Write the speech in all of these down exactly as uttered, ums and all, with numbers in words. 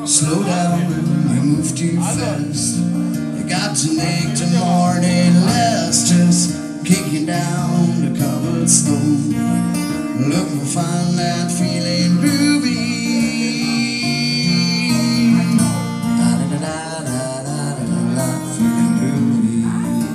Slow down, you move too fast. You got to make the morning last. Just kicking down the cobblestone, looking for find that feeling groovy. Da da da da da da da, feeling groovy.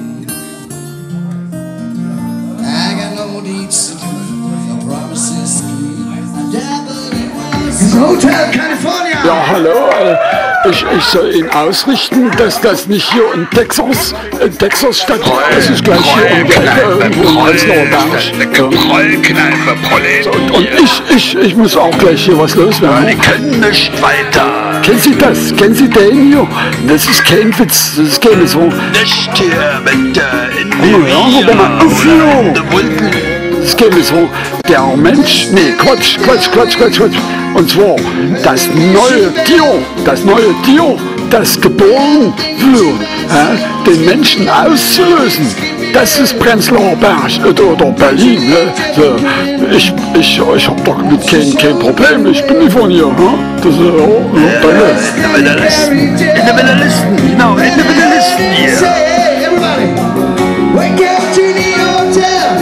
I got no deeds to do, no promises to keep. I dabbled in was Hotel California. Ja, hallo. Ich, ich soll Ihnen ausrichten, dass das nicht hier in Texas, in Texas stattfindet. Das ist gleich hier um die Ecke irgendwo in Prenzlauer Berg. Prollkneipe, Prolet. Und, und ich, ich, ich muss auch gleich hier was loswerden. Die können nicht weiter. Kennen Sie das? Kennen Sie den hier? Das ist kein Witz, das ist keine so. Nicht hier mit der Oh, ja, aber mal auf hier. Wunden. Das käme so, der Mensch, nee, Quatsch, Quatsch, Quatsch, Quatsch, Quatsch. Und zwar, das neue Tier, das neue Tier, das geboren wird, äh, den Menschen auszulösen, das ist Prenzlauer Berg oder, oder Berlin. Ne? So, ich ich, ich habe damit kein, kein Problem, ich bin nicht von hier. Ne? Das ist, oh, ja, danke. Individualisten, Individualisten, genau, Individualisten hier. Hey, everybody, wake up to the hotel.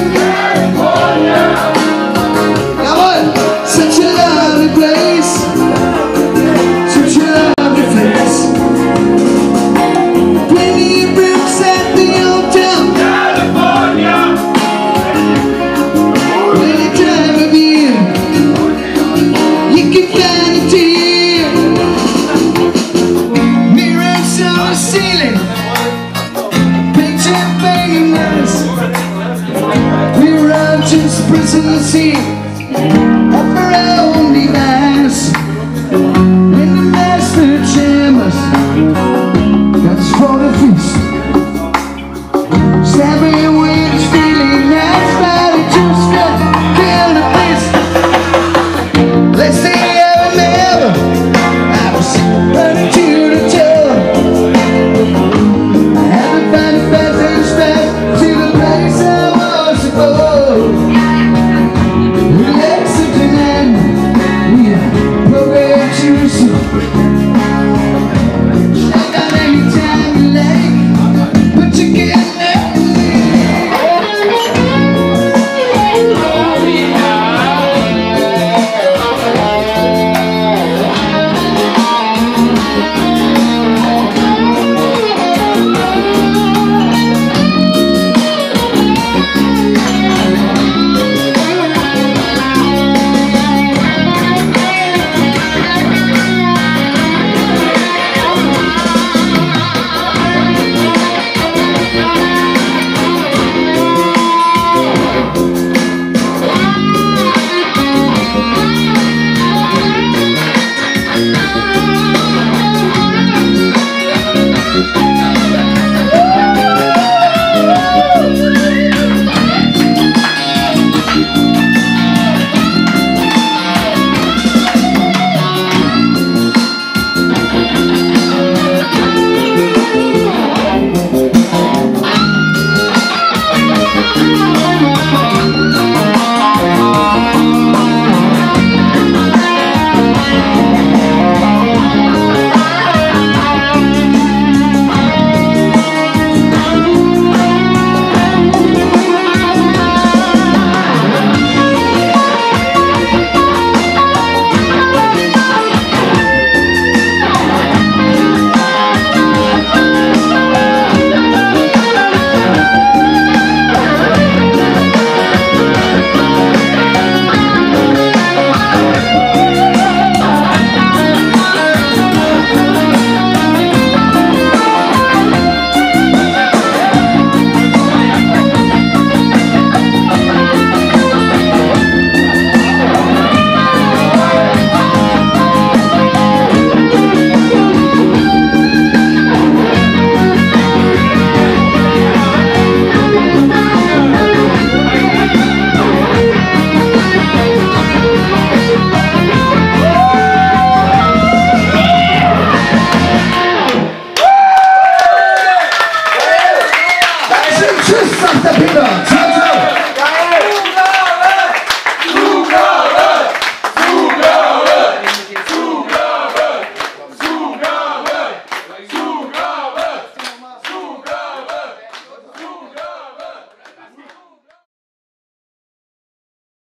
Jawohl, such a lovely place, such a lovely place. Plenty of rooms at the hotel. California. Any time of year, you can find it here. Mirrors on the ceiling, picture fingers. We run just presidency of our own device. In the master chambers, that's for the feast. Stabbing away this feeling that's about to just kill the beast. Let's say I never, I was running to the toe. I had to find a passage back to the place I was supposed. Relax it tonight, we are programmed to sleep. Check out any time you like, but you can't let Thank you.